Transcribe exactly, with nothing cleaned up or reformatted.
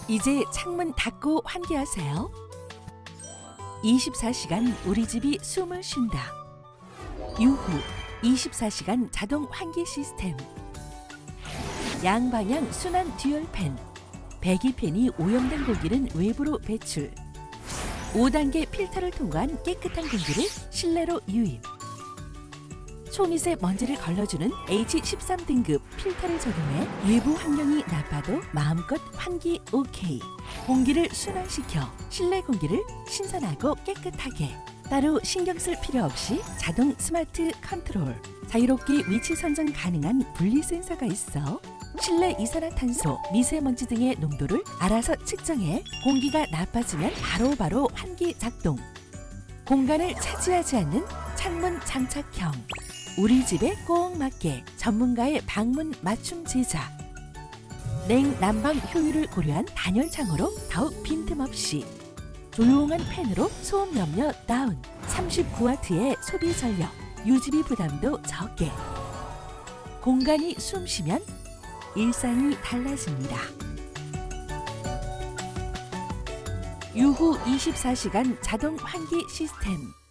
이제 창문 닫고 환기하세요. 이십사 시간 우리 집이 숨을 쉰다. 유후 이십사 시간 자동 환기 시스템. 양방향 순환 듀얼 팬. 배기팬이 오염된 공기는 외부로 배출. 오 단계 필터를 통과한 깨끗한 공기를 실내로 유입. 초미세먼지를 걸러주는 에이치 십삼 등급 필터를 적용해 외부 환경이 나빠도 마음껏 환기 오케이. 공기를 순환시켜 실내 공기를 신선하고 깨끗하게. 따로 신경 쓸 필요 없이 자동 스마트 컨트롤. 자유롭게 위치 선정 가능한 분리 센서가 있어 실내 이산화탄소, 미세먼지 등의 농도를 알아서 측정해 공기가 나빠지면 바로바로 환기 작동. 공간을 차지하지 않는 창문 장착형. 우리 집에 꼭 맞게 전문가의 방문 맞춤 제작. 냉난방 효율을 고려한 단열창으로 더욱 빈틈없이. 조용한 팬으로 소음 염려 다운. 삼십구 와트의 소비 전력. 유지비 부담도 적게. 공간이 숨쉬면 일상이 달라집니다. 유후 이십사 시간 자동 환기 시스템.